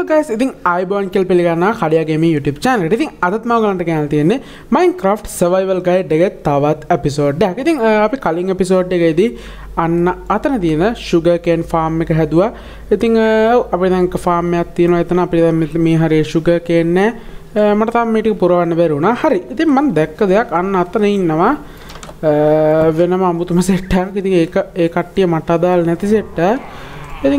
guys, ඉතින් iBourne කියලා පිළිගන්නවා කඩියා ගේමින් YouTube channel එකට. ඉතින් අදත් මම ඔයගලන්ට කියන්න තියෙන්නේ Minecraft survival guide එකේ තවත් episode එකක්. ඉතින් අපි කලින් episode එකේදී අන්න අතන තියෙන sugar cane farm එක හැදුවා. ඉතින් අපේ දැන් farm එකක් තියෙනවා එතන. අපිට දැන් මේ හරිය sugar cane නෑ. මට තාම මේ ටික පුරවන්න බැරි වුණා. හරි. ඉතින් මම දැක්ක දෙයක් අන්න අතන ඉන්නවා වෙනම අමුතුම set එකක්. ඉතින් ඒ කට්ටිය මට අදාළ නැති set එකක්. ඉතින්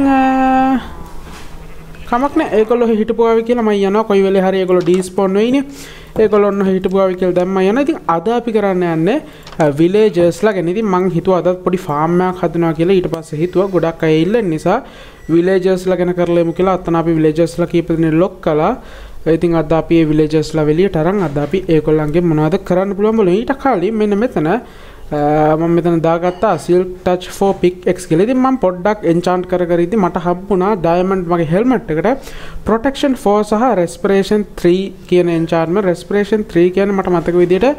කමක් නෑ ඒගොල්ලෝ හිටපුවාවි කියලා මම යනවා කොයි වෙලේ හරි ඒගොල්ලෝ ඩිස්පෝන් වෙයිනේ ඒගොල්ලෝ ඔන්න හිටපුවාවි කියලා දැම්ම යනවා ඉතින් අද අපි කරන්න යන්නේ විලේජර්ස්ලා ගැන ඉතින් මං හිතුවා අදත් පොඩි ෆාම් එකක් හදනවා කියලා ඊට පස්සේ හිතුවා ගොඩක් අය ඉල්ලන නිසා විලේජර්ස්ලා ගැන කරලා එමු කියලා අතන අපි විලේජර්ස්ලා කීප දෙනෙක් ලොක් කළා ඉතින් අද අපි මේ විලේජර්ස්ලා වෙලියට අරන් අද අපි ඒගොල්ලන්ගේ මොනවද කරන්න පුළුවන් බලමු ඊට කලින් මෙන්න මෙතන මම මෙතන දාගත්තා silk touch 4 pickaxe කියලා. ඉතින් මම පොඩ්ඩක් enchant කර ඉද්දි මට හම්බුණා diamond මගේ helmet එකට protection 4 සහ respiration 3 කියන enchantment. respiration 3 කියන්නේ මට මතක විදියට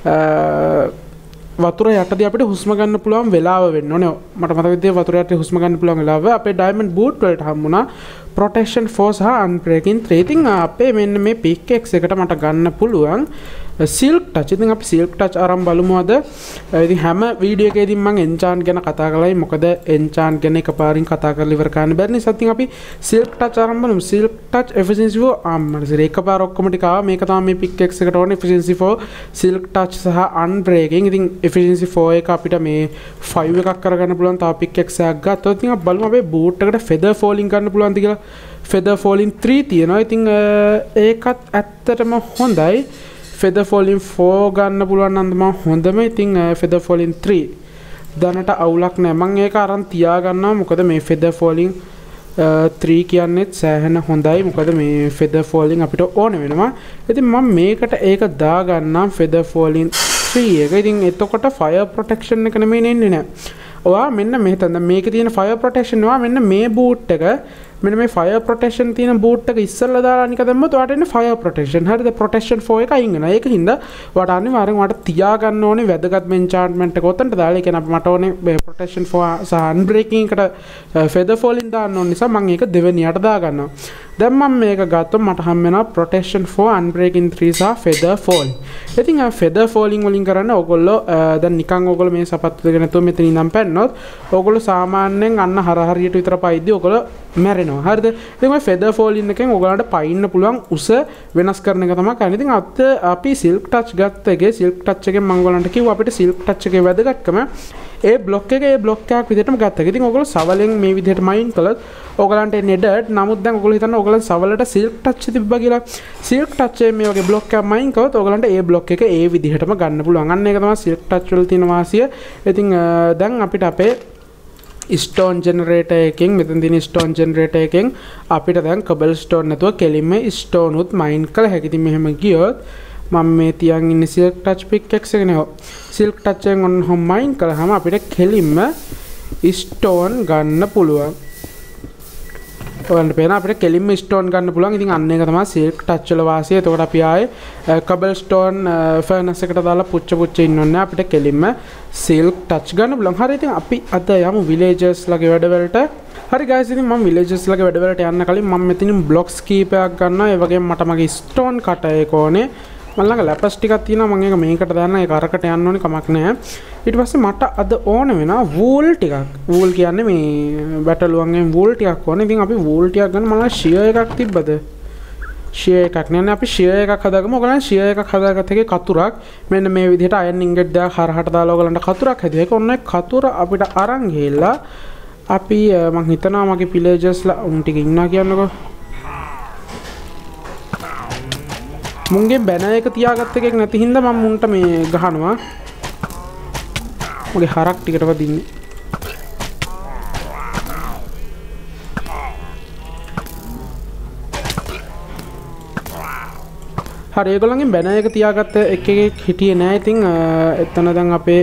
වතුර යටදී අපිට හුස්ම ගන්න පුළුවන් වෙලාව වෙන්න ඕනේ. මට මතක විදියට වතුර යටදී හුස්ම ගන්න පුළුවන් වෙලාව අපේ diamond boot වලට හම්බුණා protection 4 සහ unbreaking 3. ඉතින් අපේ මෙන්න මේ pickaxe එකට මට ගන්න පුළුවන් silk touch. ඉතින් අපි silk touch අරන් බලමු අද. ඉතින් හැම වීඩියෝ එකේදී මම enchant ගැන කතා කරලායි. මොකද enchant ගැන එකපාරින් කතා කරලා ඉවර කරන්න බැරි නිසා ඉතින් අපි silk touch අරන් බලමු. silk touch efficiency 4 ආම්මනසේ එකපාර ඔක්කොම ටික ආවා. මේක තමයි මේ pickaxe එකට ඕනේ efficiency 4 silk touch සහ unbreaking. ඉතින් efficiency 4 එක අපිට මේ 5 එකක් කරගන්න පුළුවන්. තව pickaxe එකක් ගත්තොත් ඉතින් අපි බලමු අපේ boot එකට feather falling ගන්න පුළුවන්ද කියලා. feather falling 3 තියෙනවා. ඉතින් ඒකත් ඇත්තටම හොඳයි. feather falling 4 ගන්න පුළුවන් නම් තමයි හොඳම. ඉතින් feather falling 3 දැනට අවුලක් නැහැ. මම ඒක අරන් තියා ගන්නවා. මොකද මේ feather falling 3 කියන්නේ සෑහෙන හොඳයි. මොකද මේ feather falling අපිට ඕන වෙනවා. ඉතින් මම මේකට ඒක දා ගන්නම් feather falling 3 එක. ඉතින් එතකොට fire protection එක නෙමෙයි එන්නේ නෑ. ඔයා මෙන්න මෙතන මේකේ තියෙන fire protection ඔයා මෙන්න මේ boot එක මෙන්න මේ fire protection තියෙන boot එක ඉස්සෙල්ලා දාලා අනික දැම්මොත් ඔයාට එන්නේ fire protection. හරිද? protection 4 එක අයින් වෙනවා. ඒක හින්දා ඔයාට අනිවාර්යෙන් ඔයාට තියා ගන්න ඕනේ වැදගත් enchantment එක උතන්ට දාලා. ඒ කියන්නේ මට ඕනේ protection 4 සහ unbreaking එකට feather falling දාන්න ඕන නිසා මම ඒක දෙවෙනියට දා ගන්නවා. දැන් මම මේක ගත්තොත් මට හම් වෙනවා protection 4 unbreaking 3 සහ feather falling. ඉතින් feather falling වලින් කරන්න ඕගොල්ලෝ දැන් නිකන් ඕගොල්ලෝ මේ සපත්තු දෙක නැතුව මෙතන ඉඳන් පැන්නොත් ඕගොල්ලෝ සාමාන්‍යයෙන් අන්න හරියට විතර පයිද්දි ඕගොල්ලෝ මැරෙනවා. හරිද? ඉතින් ඔය feather falling එකෙන් ඕගොල්ලන්ට පයින්න පුළුවන් උස වෙනස් කරන එක තමයි කරන්නේ. ඉතින් අපි silk touch ගත්ත එකේ silk touch එකෙන් මම ඕගොල්ලන්ට කිව්වා අපිට silk touch එකේ වැදගත්කම ඒ බ්ලොක් එක ඒ බ්ලොක් එකක් විදිහටම ගත්තා. ඉතින් ඕගොල්ලෝ සවලෙන් මේ විදිහට මයින් කළොත් ඕගලන්ට එන්නේ ඩර්ට්. නමුත් දැන් ඕගොල්ලෝ හිතන්න ඕගලන් සවලට silk touch තිබ්බා කියලා. silk touch එකේ මේ වගේ බ්ලොක් එකක් මයින් කළොත් ඕගලන්ට ඒ බ්ලොක් එක ඒ විදිහටම ගන්න පුළුවන්. අන්න ඒක තමයි silk touch වල තියෙන වාසිය. ඉතින් දැන් අපිට අපේ stone generator එකෙන් මෙතන තියෙන stone generator එකෙන් අපිට දැන් cobblestone නැතුව කෙලින්ම stone උත් mine කළ හැකියි. ඉතින් මෙහෙම ගියොත් මම මේ තියන් ඉන්නේ silk touch pickaxe එක නේ. silk touch එකෙන් ඔන්න හොම mine කළාම අපිට කෙලින්ම stone ගන්න පුළුවන්. ඔයන්ට පේන අපිට කෙලින්ම stone ගන්න පුළුවන්. ඉතින් අන්න ඒක තමයි silk touch වල වාසිය. එතකොට අපි ආයේ cobblestone furnace එකට දාලා පුච්ච ඉන්න ඕනේ. අපිට කෙලින්ම silk touch ගන්න පුළුවන්. හරි ඉතින් අපි අද යමු villagers ලගේ වැඩවලට. හරි guys ඉතින් මම villagers ලගේ වැඩවලට යන්න කලින් මම මෙතනින් blocks කීපයක් ගන්නවා. ඒ වගේම මට මගේ stone cutter එක ඕනේ. මම ළඟ lapis ටිකක් තියෙනවා. මම ඒක මේකට දාන්න ඒක අරකට යන්න ඕනේ කමක් නැහැ. ඊට පස්සේ මට අද ඕන වෙනවා wool ටිකක්. wool කියන්නේ මේ බැටළුවන්ගෙන් wool ටිකක් ඕනේ. ඉතින් අපි wool ටිකක් ගන්න මම shear එකක් තිබ්බද? shear එකක් නෑනේ අපි shear එකක් හදාගමු. ඔයගොල්ලන් shear එකක් හදාගත්ත එකේ කතුරක් මෙන්න මේ විදිහට iron ingot දෙකක් හරහට දාලා ඔයගොල්ලන්ට කතුරක් හැදුවා. ඒක ඔන්න කතුර අපිට අරන් ගිහලා අපි මං හිතනවා මගේ villagers ලා උන් ටික ඉන්නවා කියන්නකෝ. මුන්ගේ බැනර් එක තියාගත්ත එකක් නැති හින්දා මම මුන්ට මේ ගහනවා. මගේ හරක් ටිකට වදින්නේ. හරි ඒගොල්ලන්ගෙන් බැනර් එක තියාගත්ත එකෙක් හිටියේ නෑ. ඉතින් එතන දැන් අපේ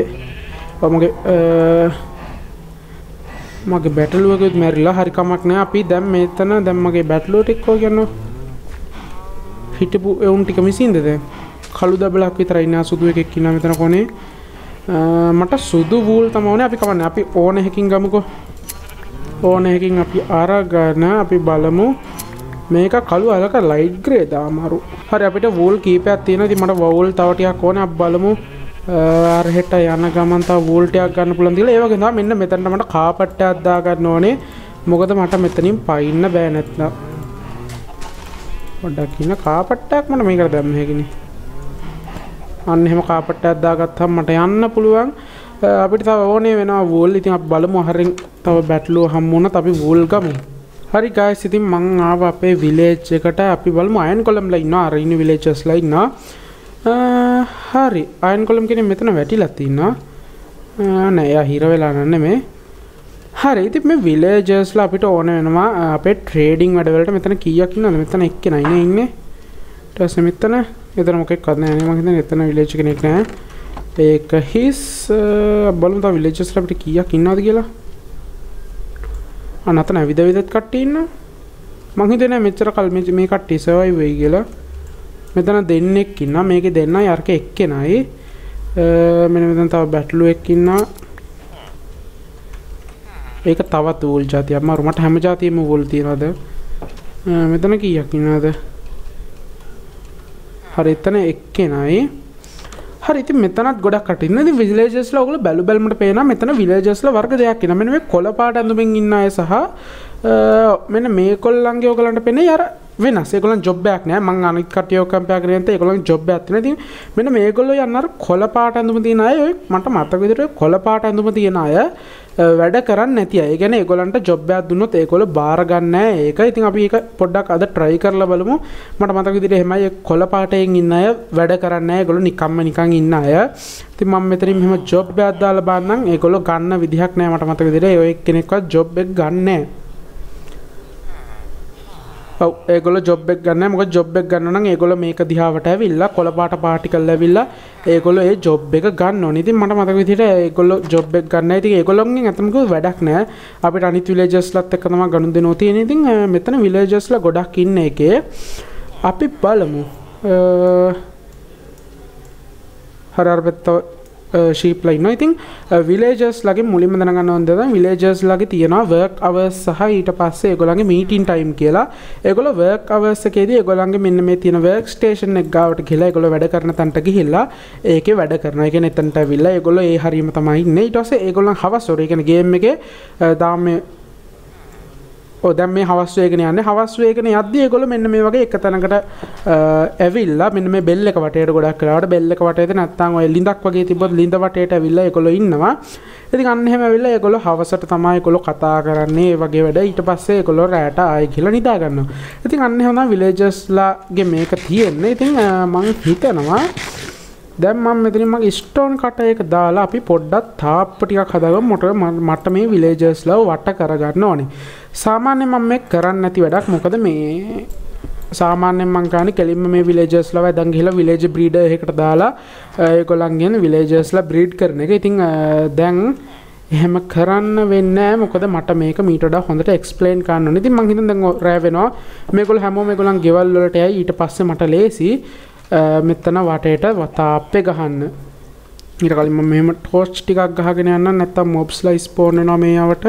මගේ බැටළුවෙකුත් මැරිලා. හරි කමක් නෑ. අපි දැන් මෙතන දැන් මගේ බැටළුවට එක්කෝ කියනවා. හිටපු එවුන් ටික මිසින්ද දැන් කළු දබලක් විතරයි ඉන්නා. සුදු එකෙක් ඉන්නා මෙතන කොනේ. මට සුදු වූල් තමයි ඕනේ. අපි කවන්නේ අපි ඕන එකකින් ගමුකෝ. ඕන එකකින් අපි අරගෙන අපි බලමු මේක කළු අලක ලයිට් ග්‍රේ දාමාරු. හරි අපිට වූල් කීපයක් තියෙනවා. ඉතින් මට වූල් තව ටිකක් ඕනේ. අපි බලමු අර හෙට යන ගමන් තව වූල් ටිකක් ගන්න පුළුවන් කියලා. ඒ වගේ තමයි මෙන්න මෙතනට මට කාපට් එකක් දා ගන්න ඕනේ. මොකද මට මෙතනින් පයින්න බෑ නැත්නම්. පොඩ්ඩක් ඉන්න කාපට් එකක් මට මේකට දැම්ම හැකිනේ. අන්න එහෙම කාපට් එකක් දාගත්තාම මට යන්න පුළුවන්. අපිට තව ඕනේ වෙනවා වූල්. ඉතින් අපි බලමු හරින් තව බැටළුව හම්බ වුණත් අපි වූල් ගමු. හරි guys ඉතින් මං ආවා අපේ විලේජ් එකට. අපි බලමු අයන් කොලම්ලා ඉන්නවා. අර ඉන්න විලේජර්ස්ලා ඉන්නවා. හරි අයන් කොලම් කෙනෙක් මෙතන වැටිලා තිනවා. නෑ එයා හිර වෙලා නෙමෙයි. හරි ඉතින් මේ විලේජර්ස්ලා අපිට ඕන වෙනවා අපේ ට්‍රේඩින් වැඩවලට. මෙතන කීයක් ඉන්නවද? මෙතන එක්කෙනයි නේ ඉන්නේ. ඊට පස්සේ මෙතන මොකෙක්වත් නෑ නේ. මම හිතන්නේ එතන විලේජ් කෙනෙක් නෑ. ඒක හිස් බලමු තව විලේජර්ස්ලා අපිට කීයක් ඉන්නවද කියලා. අනතන විද විදත් කට්ටිය ඉන්නවා. මං හිතන්නේ මෙච්චර කල් මේ කට්ටිය සර්වයිව් වෙයි කියලා. මෙතන දෙන්නෙක් ඉන්නවා. මේකේ දෙන්නයි අරක එක්කෙනයි. මෙන්න මෙතන තව බැටළුවෙක් ඉන්නවා. ඒක තවත් වූල් జాතියක්. මට හැම జాතියෙම වූල් තියනවාද? මෙතන කීයක් ඉන්නවද? හරි එතන එක්කෙනයි. හරි ඉතින් මෙතනත් ගොඩක් කට්ටිය ඉන්නවා. ඉතින් විලේජර්ස්ලා ඔයගොල්ලෝ බැලුමට පේනවා මෙතන විලේජර්ස්ලා වර්ග දෙකක් ඉන්නවා. මෙන්න මේ කොළ පාට ඇඳුමින් ඉන්න අය සහ මෙන්න මේගොල්ලන්ගේ ඔයගලන්ට පේන්නේ අර වෙනස්. ඒගොල්ලන් ජොබ් එකක් නෑ. මං අනිත් කට්ටියව කම්පෙයාර් කරගෙන ඉතින් ඒගොල්ලන් ජොබ් එකක් තියෙනවා. ඉතින් මෙන්න මේගොල්ලෝ යන්න අර කොළ පාට ඇඳුම තියෙන අය ඔය මට මතක විදිහට කොළ පාට ඇඳුම තියෙන අය වැඩ කරන්නේ නැති අය. ඒ කියන්නේ ඒගොල්ලන්ට ජොබ් එකක් දුන්නොත් ඒගොල්ලෝ බාර ගන්න නෑ ඒක. ඉතින් අපි ඒක පොඩ්ඩක් අද try කරලා බලමු. මට මතක විදිහට එහෙමයි කොළ පාටයෙන් ඉන්න අය වැඩ කරන්නේ නෑ. ඒගොල්ලෝ නිකන් ඉන්න අය. ඉතින් මම මෙතනින් මෙහෙම ජොබ් එකක් දාලා බලන්නම්. ඒගොල්ලෝ ගන්න විදිහක් නෑ මට මතක විදිහට. ඔය කෙනෙක්වත් ජොබ් එක ගන්න නෑ. ඔව් ඒගොල්ලෝ ජොබ් එක ගන්න නැහැ. මොකද ජොබ් එක ගන්න නම් ඒගොල්ලෝ මේක දිහාවට ඇවිල්ලා කොළ පාට පාටිකල් ඇවිල්ලා ඒගොල්ලෝ ඒ ජොබ් එක ගන්න ඕනේ. ඉතින් මට මතක විදිහට ඒගොල්ලෝ ජොබ් එක ගන්න නැහැ. ඉතින් ඒගොල්ලෝගෙන් අතම වැඩක් නැහැ. අපිට අනිත් විලේජර්ස්ලාත් එක්ක තමයි ගනුදෙනුව තියෙන්නේ. ඉතින් මෙතන විලේජර්ස්ලා ගොඩක් ඉන්න එකේ අපි බලමු. හරහරපෙත්ත ෂීප්ලා ඉන්නවා. ඉතින් විලේජර්ස්ලාගේ මුලින්ම දැනගන්න ඕන දේ තමයි විලේජර්ස්ලාගේ තියෙනවා වර්ක් අවර්ස් සහ ඊට පස්සේ ඒගොල්ලන්ගේ මීටින් ටයිම් කියලා. ඒගොල්ලෝ වර්ක් අවර්ස් එකේදී ඒගොල්ලන්ගේ මෙන්න මේ තියෙන වර්ක් ස්ටේෂන් එක ගාවට ගිහලා ඒගොල්ලෝ වැඩ කරන තැනට ගිහිල්ලා ඒකේ වැඩ කරනවා. ඒ කියන්නේ එතනට ඇවිල්ලා ඒගොල්ලෝ ඒ හරියම තමයි ඉන්නේ. ඊට පස්සේ ඒගොල්ලන් හවස් වල ඒ කියන්නේ ගේම් එකේ දාමේ දැන් මේ හවස් වේගෙන යන්නේ. හවස් වේගෙන යද්දි ඒගොල්ලෝ මෙන්න මේ වගේ එක තැනකට ඇවිල්ලා මෙන්න මේ බෙල් එක වටේට ගොඩක් වෙලාවට බෙල් එක වටේට නැත්තම් ඔය ලිඳක් වගේ තිබ්බොත් ලිඳ වටේට ඇවිල්ලා ඒගොල්ලෝ ඉන්නවා. ඉතින් අන්න එහෙම ඇවිල්ලා ඒගොල්ලෝ හවසට තමයි ඒගොල්ලෝ කතා කරන්නේ ඒ වගේ වැඩ. ඊට පස්සේ ඒගොල්ලෝ රැට ආයෙ ගිහලා නිදා ගන්නවා. ඉතින් අන්න එහෙම තමයි විලේජර්ස්ලාගේ මේක තියෙන්නේ. ඉතින් මම හිතනවා දැන් මම මෙතනින් මගේ ස්ටෝන් කට එක දාලා අපි පොඩ්ඩක් තාප්ප ටිකක් හදාගමු. මට මේ විලේජර්ස්ලා වට කරගන්න ඕනේ. සාමාන්‍යයෙන් මම මේක කරන්නේ නැති වැඩක්. මොකද මේ සාමාන්‍යයෙන් මම ගන්නේ කෙලින්ම මේ විලේජර්ස්ලා වැදන් ගිහලා විලේජ් බ්‍රීඩර් එකකට දාලා ඒගොල්ලන්ගෙන් විලේජර්ස්ලා බ්‍රීඩ් කරන එක. ඉතින් දැන් එහෙම කරන්න වෙන්නේ නැහැ. මොකද මට මේක මීට වඩා හොඳට එක්ස්ප්ලেইন කරන්න ඕනේ. ඉතින් මම හිතන්නේ දැන් රෑ වෙනවා. මේගොල්ලෝ හැමෝම මේගොල්ලන් ගෙවල් වලට යයි. ඊට පස්සේ මට ලේසි මෙතන වටේට තාප්පේ ගහන්න. ඊට කලින් මම මෙහෙම ටෝච් ටිකක් ගහගෙන යන්න. නැත්තම් මොබ්ස්ලා ස්පෝන් වෙනවා මේ යවට.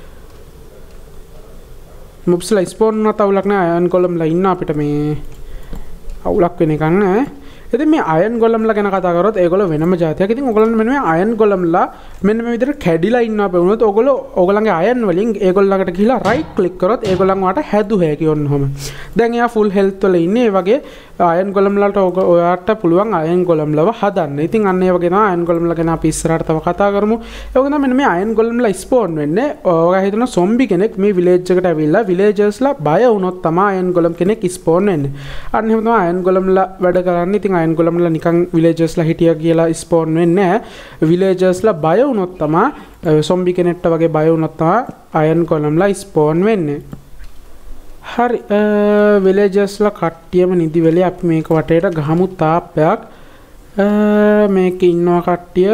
මොබ්ස්ලා ස්පෝන් වුණත් අවුලක් නැහැ. අයන් කොලම්ලා ඉන්න අපිට මේ අවුලක් වෙන එකක් නැහැ. ඉතින් මේ අයන් ගොලම්ලා ගැන කතා කරොත් ඒගොල්ලෝ වෙනම જાතියක්. ඉතින් ඔයගොල්ලන් මෙන්න මේ අයන් ගොලම්ලා මෙන්න මේ විදිහට කැඩිලා ඉන්නවා වුණොත් ඔයගොල්ලන්ගේ අයන් වලින් ඒගොල්ලන්ට ගිහිලා රයිට් ක්ලික් කරොත් ඒගොල්ලන් වාට හැදු හැකි ඔන්නෝම. දැන් එයා ෆුල් හෙල්ත් වල ඉන්නේ. ඒ වගේ අයන් ගොලම්ලාට ඔයාට පුළුවන් අයන් ගොලම්ලව හදන්න. ඉතින් අන්න ඒ වගේ තමයි අයන් ගොලම්ලා ගැන අපි ඉස්සරහට තව කතා කරමු. ඒ වගේ තමයි මෙන්න මේ අයන් ගොලම්ලා ස්පෝන් වෙන්නේ. ඔයගා හිතන සොම්බි කෙනෙක් මේ විලේජ් එකට ඇවිල්ලා විලේජර්ස්ලා බය වුණොත් තමයි අයන් ගොලම් කෙනෙක් ස්පෝන් වෙන්නේ. අන්න එහෙම තමයි අයන් ගොලම්ලා වැඩ කරන්නේ. ඉතින් අයන් ගොලම්ලා නිකන් විලේජර්ස්ලා හිටියා කියලා ස්පෝන් වෙන්නේ නැහැ. විලේජර්ස්ලා බය වුණොත් තමයි සොම්බි කෙනෙක්ට වගේ බය වුණොත් තමයි අයන් ගොලම්ලා ස්පෝන් වෙන්නේ. හරි විලේජර්ස්ලා කට්ටියම නිදි වෙලේ අපි මේක වටේට ගහමු තාප්පයක්. මේකේ ඉන්නවා කට්ටිය.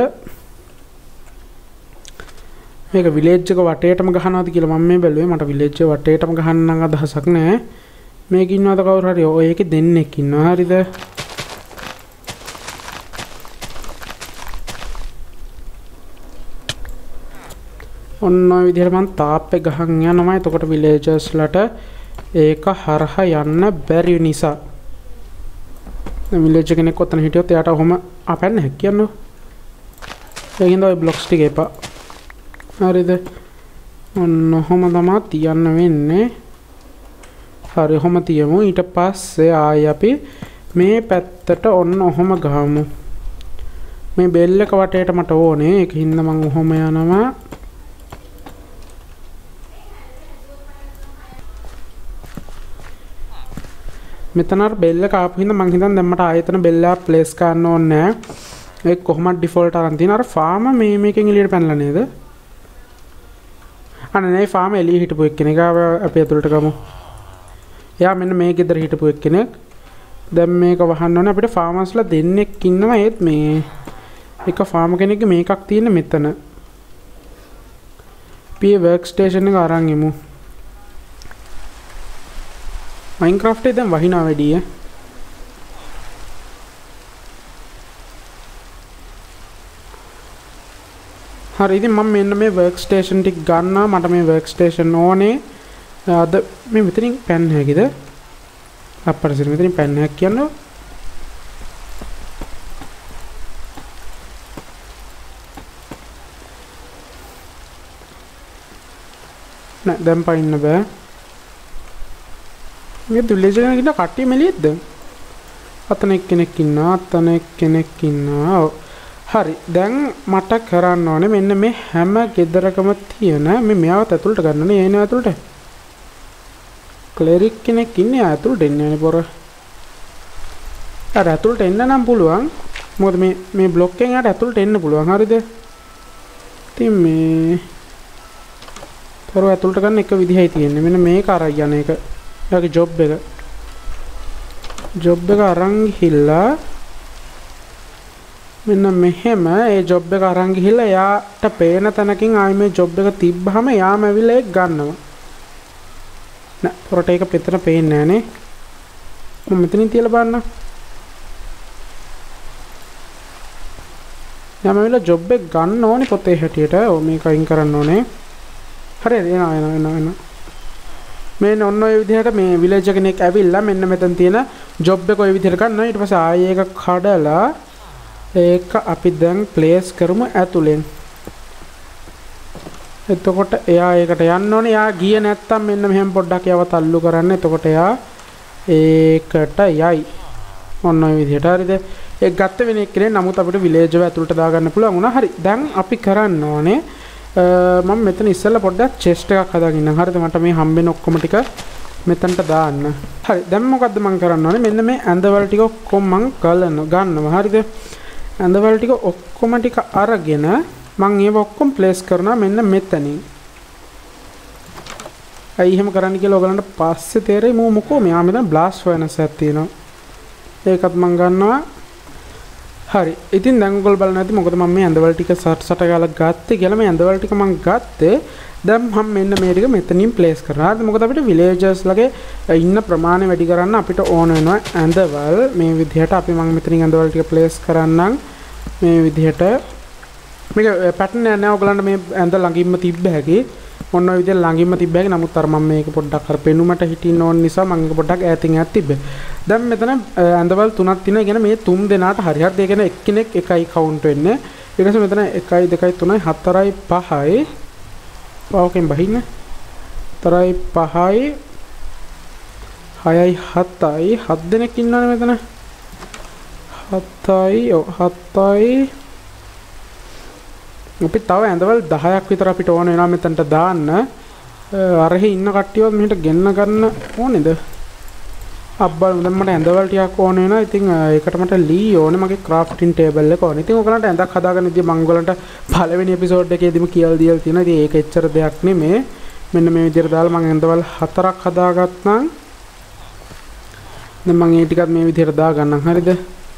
මේක විලේජ් එක වටේටම ගහනවාද කියලා මම මේ බැලුවේ. මට විලේජ් එක වටේටම ගහන්න නම් අදහසක් නැහැ. මේක ඉන්නවද කවුරු හරි? ඔය එකේ දෙන්නෙක් ඉන්නවා. හරිද? ඔන්න ඔය විදිහට මම තාප්පේ ගහන් යනවා. එතකොට විලේජර්ස්ලාට ඒක හරහා යන්න බැරි නිසා විලේජ් කෙනෙක් ඔතන හිටියොත් එයාට ඔහොම අපන්න හැකියන්නෝ. ඒකින්ද ඔය බ්ලොක්ස් ටික එපා. හරිද? ඔන්න ඔහොම තමයි තියන්න වෙන්නේ. හරි ඔහොම තියමු. ඊට පස්සේ ආයි අපි මේ පැත්තට ඔන්න ඔහොම ගහමු. මේ බෙල් එක වටේට මට ඕනේ. ඒකින්ද මම ඔහොම යනවා. මෙතන අර බෙල් එක ආපු හින්දා මං හිතන්නේ දැන් මට ආයතන බෙල් එක ප්ලේස් කරන්න ඕනේ නැහැ. ඒක කොහොමද ඩිෆෝල්ට් අරන් තියෙන අර ෆාම මේකෙන් එළියට පැනලා නේද? අනේ නේ ෆාම එළිය හිටපු එක්කෙනෙක් අපි ඇතුළට ගමු. එයා මෙන්න මේ ගෙදර හිටපු එක්කෙනෙක්. දැන් මේක වහන්න ඕනේ. අපිට ෆාමර්ස්ලා දෙන්නෙක් ඉන්නවා. ඒත් මේ එක ෆාම කෙනෙක්ගේ මේකක් තියෙන මෙතන. අපි වර්ක් ස්ටේෂන් එක අරන් යමු. Minecraft දැන් වහිනා වැඩි ඈ. හරි ඉතින් මම මෙන්න මේ වර්ක් ස්ටේෂන් ටික ගන්නවා. මට මේ වර්ක් ස්ටේෂන් ඕනේ. අද මේ මෙතනින් පැන්න හැකිද? අපරසිර මෙතනින් පැන්න හැක් කියනවා. නෑ දැන් පයින්න බෑ. මේ විලේජ් එකේ ඉන්න කට්ටිය මෙලියද්ද? අතන එක්කෙනෙක් ඉන්නවා. අතන එක්කෙනෙක් ඉන්නවා. හරි දැන් මට කරන්න ඕනේ මෙන්න මේ හැම ගෙදරකම තියෙන මේ මෙයාවත් ඇතුළට ගන්න ඕනේ. එන්නේ ඇතුළට. ක්ලෙරික් කෙනෙක් ඉන්නේ ඇතුළට එන්නේ නේ පොර. අර ඇතුළට එන්න නම් පුළුවන්. මොකද මේ බ්ලොක් එකෙන් යට ඇතුළට එන්න පුළුවන්. හරිද? ඉතින් මේ පොර ඇතුළට ගන්න එක විදිහයි තියෙන්නේ. මෙන්න මේක අරන් යන එක. එයාගේ ජොබ් එක. ජොබ් එක අරන් ගිහිල්ලා මෙන්න මෙහෙම ඒ ජොබ් එක අරන් ගිහිල්ලා එයාට පේන තැනකින් ආයි මේ ජොබ් එක තිබ්බහම එයාම ඇවිල්ලා ඒක ගන්නවා. නෑ පොරට ඒක පිටතට පේන්නේ නෑනේ. මම මෙතනින් තියලා බලන්න. එයාම ඇවිල්ලා ජොබ් එක ගන්න ඕනේ පොතේ හැටියට. ඔව් මේක අයින් කරන්න ඕනේ. හරිද? එනවා. මේ ඔන්න ඔය විදිහට මේ විලේජ් කෙනෙක් ඇවිල්ලා මෙන්න මෙතන තියෙන ජොබ් එක ඔය විදිහට ගන්නවා. ඊට පස්සේ ආයෙ ඒක කඩලා ඒක අපි දැන් ප්ලේස් කරමු ඇතුලෙන්. එතකොට එයා ඒකට යන්න ඕනේ. එයා ගියේ නැත්තම් මෙන්න මෙහෙම පොඩ්ඩක් යව තල්ලු කරන්න. එතකොට එයා ඒකට යයි. ඔන්න ඔය විදිහට හරිද? ඒක ගත්ත වෙන එක්කනේ. නමුත් අපිට විලේජ් එක ඇතුළට දාගන්න පුළුවන් වුණා. හරි. දැන් අපි කරන්න ඕනේ මම මෙතන ඉස්සෙල්ලා පොඩ්ඩක් චෙස්ට් එකක් හදාගෙන ඉන්නම්. හරිද? මට මේ හම්බෙන ඔක්කොම ටික මෙතනට දාන්න. හරි. දැන් මොකද්ද මම කරන්න ඕනේ? මෙන්න මේ ඇඳවල ටික ඔක්කොම මම ගන්නවා. හරිද? ඇඳවල ටික ඔක්කොම ටික අරගෙන මම ඒව ඔක්කොම ප්ලේස් කරනවා මෙන්න මෙතනින්. අයි එහෙම කරන්න කියලා ඔයගලන්ට පස්සේ තේරෙයි මොකෝ මෙයා මෙතන බ්ලාස්ට් ෆර්නස් එකක් තියෙනවා. ඒකත් මම ගන්නවා. හරි. ඉතින් දැන් ඔයගොල්ලෝ බලන්න ඇති මොකද මම මේ ඇඳවල ටික සට ගාලා ගත්තේ කියලා. මේ ඇඳවල ටික මම ගත්තේ. දැන් මම මෙන්න මේ ටික මෙතනින් ප්ලේස් කරනවා. හරිද? මොකද අපිට විලේජර්ස් ලගේ ඉන්න ප්‍රමාණය වැඩි කරන්න අපිට ඕන වෙනවා ඇඳවල්. මේ විදිහට අපි මම මෙතනින් ඇඳවල ටික ප්ලේස් කරන්නම්. මේ විදිහට මේක පැටර්න් එක නෑ ඔයගලන්ට මේ ඇඳ ළඟින්ම තිබ්බ හැකි. ඔන්න ඔය විදිහට ළඟින්ම තිබ්බ හැකි. නමුත් අර මම මේක පොඩ්ඩක් අර පෙනුමට හිටින්න ඕන නිසා මම ඒක පොඩ්ඩක් ඈතින් තිබ්බේ. දැන් මෙතන ඇඳවල් තුනක් තියෙනවා. ඒ කියන්නේ මේ තුන් දෙනාට හරි හරිද? ඒ කියන්නේ එක්කෙනෙක් එකයි කවුන්ට් වෙන්නේ. ඊට පස්සේ මෙතන 1 2 3 4යි 5යි ඔකෙන් බහින්න 4යි 5යි 6යි 7යි 7 දෙනෙක් ඉන්නවනේ මෙතන. 7යි 7යි අපි තව ඇඳවල් 10ක් විතර අපිට ඕන වෙනවා මෙතනට දාන්න. අරහේ ඉන්න කට්ටියවත් මෙහෙට ගෙන්න ගන්න ඕනේද? අබ්බල් දැන් මට ඇඳවල් ටිකක් ඕන වෙනවා. ඉතින් ඒකට මට ලී ඕනේ. මගේ ක්‍රාෆ්ටින් ටේබල් එක ඕනේ. ඉතින් ඔයගලන්ට ඇඳක් හදාගන්න ඉතින් මම ඔයගලන්ට පළවෙනි එපිසෝඩ් එකේදීම කියලා දීලා තියෙනවා. ඉතින් ඒක එච්චර දෙයක් නෙමෙයි. මෙන්න මේ විදිහට දාලා මම ඇඳවල් 4ක් හදාගත්නම් දැන් මම ඒ ටිකත් මේ විදිහට දාගන්නම්. හරිද?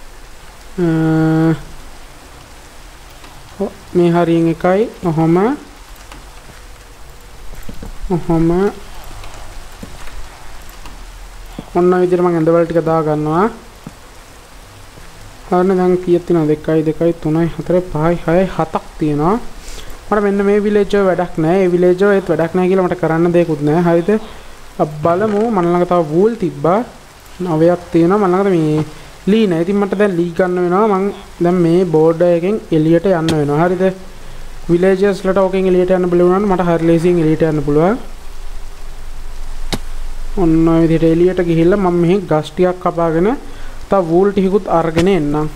මේ හරියෙන් එකයි ඔහොම ඔන්න විදිහට මම ඇඳවල ටික දා ගන්නවා. හරිනේ දැන් කීයක් තියෙනවද? 1 2 3 4 5 6 7ක් තියෙනවා. මට මෙන්න මේ විලේජ් එක වැඩක් නැහැ. ඒ විලේජ් එක ඒත් වැඩක් නැහැ කියලා මට කරන්න දෙයක්වත් නැහැ. හරිද? බලමු මම ළඟ තව වූල් තිබ්බා 9ක් තියෙනවා මම ළඟට මේ ලී නැහැ. ඉතින් මට දැන් ලී ගන්න වෙනවා. මම දැන් මේ බෝඩර් එකෙන් එළියට යන්න වෙනවා. හරිද? විලේජර්ස් ලට ඕකෙන් එළියට යන්න බැලු වුණාට මට හරි ලේසියෙන් එළියට යන්න පුළුවන්. ඔන්න ඔය විදිහට එළියට ගිහිල්ලා මම මෙහි ගස් ටිකක් කපාගෙන තව වූල් ටිකකුත් අරගෙන එන්නම්.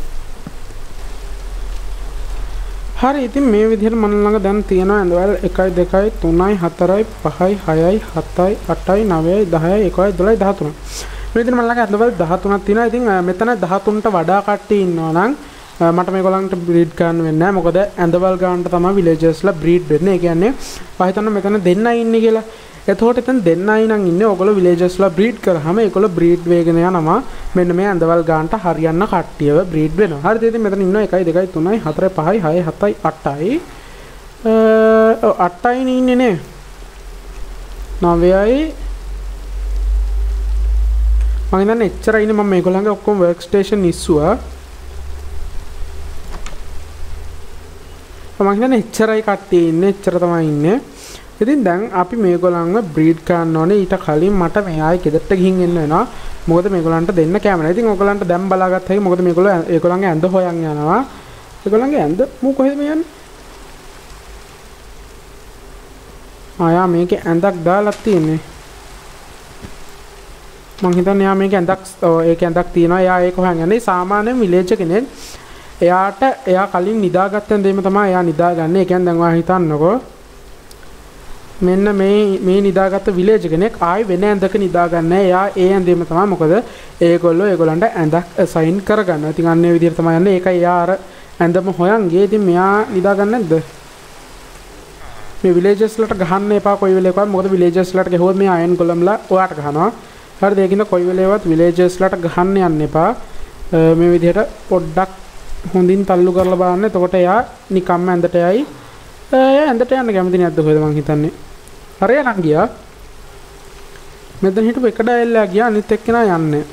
හරි ඉතින් මේ විදිහට මම ළඟ දැන් තියෙනවා ඇඳවල් 1 2 3 4 5 6 7 8 9 10 11 12 13. මේ විදිහට මම ළඟ ඇඳවල් 13ක් තියෙනවා. ඉතින් මෙතන 13ට වඩා කට්ටිය ඉන්නවා නම් මට මේගොල්ලන්ට බ්‍රීඩ් ගන්න වෙන්නේ නැහැ. මොකද ඇඳවල් ගන්නට තමයි විලේජර්ස්ලා බ්‍රීඩ් වෙන්නේ. ඒ කියන්නේ මම හිතන්නේ මෙතන දෙන්නයි ඉන්නේ කියලා. එතකොට එතන දෙන්නයි නම් ඉන්නේ. ඔයගොල්ලෝ විලේජර්ස්ලා බ්‍රීඩ් කරාම ඒගොල්ලෝ බ්‍රීඩ් වෙගෙන යනවා. මෙන්න මේ ඇඳවල් ගන්නට හරියන්න කට්ටියව බ්‍රීඩ් වෙනවා. හරිද? ඉතින් මෙතන ඉන්නවා 1 2 3 4 5 6 7 8යි. 8යි ඉන්නේ නේ. 9යි. මම හිතන්නේ එච්චරයි ඉන්නේ. මම මේගොල්ලන්ගේ ඔක්කොම වර්ක් ස්ටේෂන් ඉස්සුවා. මම හිතන්නේ එච්චරයි කට්ටිය ඉන්නේ. එච්චර තමයි ඉන්නේ. ඉතින් දැන් අපි මේගොල්ලන්ව බ්‍රීඩ් කරන්න ඕනේ. ඊට කලින් මට මේ ආයේ ගෙදරට ගිහින් එන්න වෙනවා. මොකද මේගොල්ලන්ට දෙන්න කැම නැහැ. ඉතින් ඔයගොල්ලන්ට දැන් බලාගත්ත හැකි මොකද මේගොල්ලෝ ඒගොල්ලන්ගේ ඇඳ හොයන් යනවා. ඒගොල්ලන්ගේ ඇඳ මූ කොහෙද මේ යන්නේ? ආයා මේකේ ඇඳක් දාලා තියෙන්නේ. මං හිතන්නේ යා මේකේ ඇඳක් ඒකේ ඇඳක් තියෙනවා. එයා ඒක හොයන් යන්නේ. සාමාන්‍ය විලේජ් කෙනෙක් එයා කලින් නිදාගත්ත ඇඳේම තමයි එයා නිදාගන්නේ. ඒ කියන්නේ දැන් ඔයා හිතන්නකෝ මෙන්න මේ නිදාගත්ත විලේජ් කෙනෙක් ආයි වෙන ඇඳක නිදාගන්නේ. එයා ඒ ඇඳේම තමයි. මොකද ඒගොල්ලන්ට ඇඳක් අසයින් කරගන්නවා. ඉතින් අන්න ඒ විදිහට තමයි යන්නේ. ඒකයි එයා අර ඇඳම හොයන් ගියේ. ඉතින් මෙයා නිදාගන්නේ නැද්ද? මේ විලේජර්ස්ලට ගහන්න එපා කොයි වෙලේකවත්. මොකද විලේජර්ස්ලට ගහුවොත් මේ අයන් ගොලම්ලා ඔයාට ගහනවා. හරිද? ඒකින්ද කොයි වෙලේවත් විලේජර්ස්ලට ගහන්න යන්න එපා. මේ විදිහට පොඩ්ඩක් හොඳින් තල්ලු කරලා බලන්න. එතකොට එයා නිකම්ම ඇඳට යයි. එයා ඇඳට යන්න කැමති නැද්ද කොහෙද මං හිතන්නේ. හරියට නම් ගියා. මෙතන හිටපු එක ඩයල්ලා ගියා. අනිත් එක්කෙනා යන්නේ.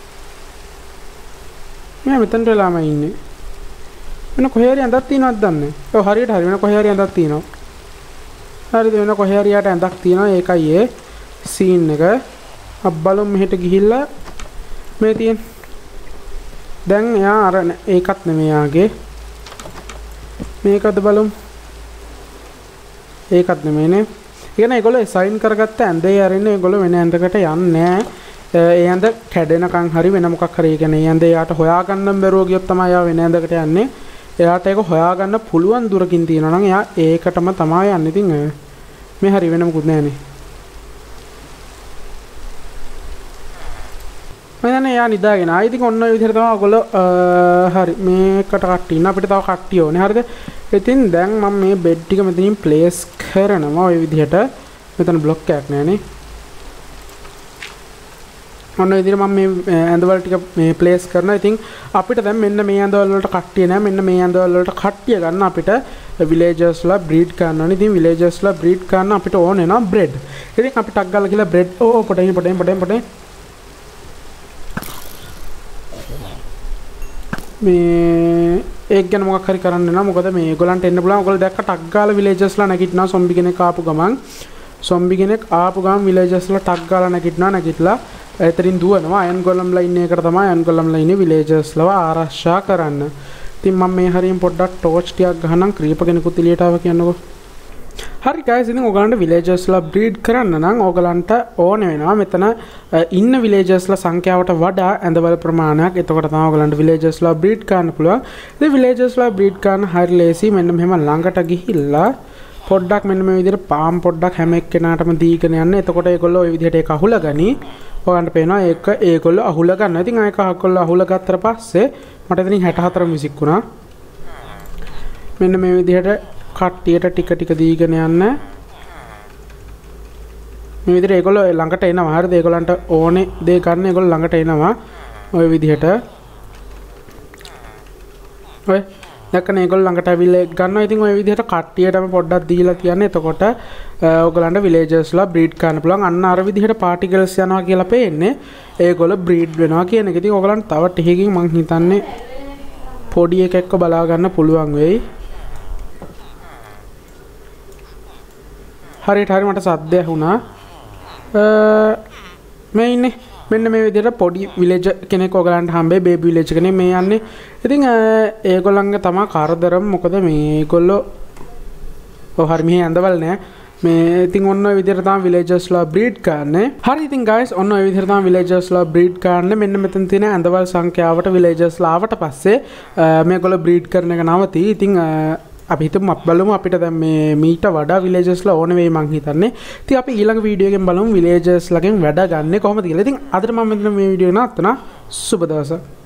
මෙයා මෙතනට වෙලාම ඉන්නේ. වෙන කොහේ හරි ඇඳක් තියෙනවද දන්නේ? ඔව් හරියට හරි වෙන කොහේ හරි ඇඳක් තියෙනවා. හරිද? වෙන කොහේ හරි යට ඇඳක් තියෙනවා. ඒකයි ඒ සීන් එක. අබ්බලොම් මෙහෙට ගිහිල්ලා මේ තියෙන. දැන් එයා අර ඒකත් නෙමෙයි යාගේ. මේකද බලමු. ඒකත් නෙමෙයිනේ. ඉතින් ඒගොල්ලෝ සයින් කරගත්ත ඇඳේ අරින්නේ ඒගොල්ලෝ වෙන ඇඳකට යන්නේ නැහැ. ඒ ඇඳ කැඩෙනකන් හරි වෙන මොකක් හරි කියන්නේ ඒ ඇඳ එයාට හොයාගන්න බැරුව ගියොත් තමයි එයා වෙන ඇඳකට යන්නේ. එයාට ඒක හොයාගන්න පුළුවන් දුරකින් තියෙනවා නම් එයා ඒකටම තමයි යන්නේ. ඉතින් මේ හරි වෙන මොකුත් නැහැනේ. මම දන්නේ එයා නිදාගෙන ආයි ඉතින් ඔන්න ඔය විදිහට තමයි ඔයගොල්ලෝ හරි මේකට කට්ටිය ඉන්න අපිට තව කට්ටිය ඕනේ. හරිද? ඉතින් දැන් මම මේ බෙඩ් ටික මෙතනින් ප්ලේස් කරනවා ඔය විදිහට. මෙතන බ්ලොක් එකක් නෑනේ. ඔන්න ඔය විදිහට මම මේ ඇඳවල ටික මේ ප්ලේස් කරනවා. ඉතින් අපිට දැන් මෙන්න මේ ඇඳවල වලට කට්ටිය නෑ. මෙන්න මේ ඇඳවල වලට කට්ටිය ගන්න අපිට විලේජර්ස්ලා බ්‍රීඩ් කරන්න ඕනේ. ඉතින් විලේජර්ස්ලා බ්‍රීඩ් කරන්න අපිට ඕන වෙනවා බ්‍රෙඩ්. ඉතින් අපි ටක් ගාලා කියලා බ්‍රෙඩ් පොඩේ මේ ඒක ගැන මොකක් හරි කරන්න වෙනවා. මොකද මේ ඒගොල්ලන්ට එන්න පුළුවන්. ඔයගොල්ලෝ දැක්ක ටක් ගාලා විලේජර්ස්ලා නැගිටිනවා. සොම්බි කෙනෙක් ආපු ගමන් විලේජර්ස්ලා ටක් ගාලා නැගිටලා එතනින් දුවනවා. අයන් ගොල්ලම්ලා ඉන්නේ එකට තමයි අයන් ගොල්ලම්ලා ඉන්නේ විලේජර්ස්ලව ආරක්ෂා කරන්න. ඉතින් මම මේ හරියෙන් පොඩ්ඩක් ටෝච් ටිකක් ගහනම් ක්‍රීපර් කෙනෙකුත් එළියට ආව කියන්නකෝ. හරි guys ඉතින් ඔයගලන්ට විලේජර්ස්ලා බ්‍රීඩ් කරන්න නම් ඔයගලන්ට ඕන වෙනවා මෙතන ඉන්න විලේජර්ස්ලා සංඛ්‍යාවට වඩා ඇඳවල ප්‍රමාණයක්. එතකොට තමයි ඔයගලන්ට විලේජර්ස්ලා බ්‍රීඩ් කරන්න පුළුවන්. ඉතින් විලේජර්ස්ලා බ්‍රීඩ් කරන්න හරි ලේසි. මෙන්න මෙහෙම ළඟට ගිහිල්ලා පොඩ්ඩක් මෙන්න මේ විදිහට පාම් පොඩ්ඩක් හැම එක්කෙනාටම දීගෙන යන්න. එතකොට ඒගොල්ලෝ ওই විදිහට ඒක අහුලගනි. ඔයගන්ට පේනවා ඒගොල්ලෝ අහුල ගන්නවා. ඉතින් ආයෙක අහකොල්ලෝ අහුල ගත්තට පස්සේ මට එතනින් 64ම විසික්ුණා. මෙන්න මේ විදිහට කට්ටියට ටික දීගෙන යන්න. මේ විදිහට ඒගොල්ලෝ ළඟට එනවා. හරිද? ඒගොල්ලන්ට ඕනේ දේ ගන්න ඒගොල්ලෝ ළඟට එනවා. ওই විදිහට. ඔය දැක්කනේ ඒගොල්ලෝ ළඟට ඇවිල්ලා ගන්නවා. ඉතින් ওই විදිහට කට්ටියටම පොඩ්ඩක් දීලා තියන්නේ. එතකොට ඕගලන්ට විලේජර්ස්ලා බ්‍රීඩ් කරන්න පුළුවන්. අන්න අර විදිහට පාටිකල්ස් යනවා කියලා පේන්නේ. ඒගොල්ලෝ බ්‍රීඩ් වෙනවා කියන එක. ඉතින් ඕගලන්ට තව ටිකකින් මං හිතන්නේ පොඩි එකෙක්ව බලා ගන්න පුළුවන් වෙයි. හරියට හරි මට සද්ද ඇහුණා. මේ ඉන්නේ මෙන්න මේ විදිහට පොඩි විලේජ් කෙනෙක් ඔයගලන්ට හම්බෙයි බේබි විලේජ් කෙනෙක් මේ යන්නේ. ඉතින් ඒගොල්ලන්ගේ තමයි කරදරම මොකද මේගොල්ලෝ හරි මෙහි ඇඳවල නෑ. මේ ඉතින් ඔන්න ඔය විදිහට තමයි විලේජර්ස්ලා බ්‍රීඩ් කරන්නේ. හරි ඉතින් guys ඔන්න ඔය විදිහට තමයි විලේජර්ස්ලා බ්‍රීඩ් කරන්නේ. මෙන්න මෙතන තියෙන ඇඳවල් සංඛ්‍යාවට විලේජර්ස්ලා ආවට පස්සේ මේගොල්ලෝ බ්‍රීඩ් කරන එක නවතී. ඉතින් අපි හිතමු අපි බලමු අපිට දැන් මේ මීට වඩා විලේජර්ස්ලා ඕන වෙයි මං හිතන්නේ. ඉතින් අපි ඊළඟ වීඩියෝ එකෙන් බලමු විලේජර්ස්ලාගෙන් වැඩ ගන්න කොහොමද කියලා. ඉතින් අදට මම මෙතන මේ වීඩියෝ නවත්තනවා. සුබ දවසක්.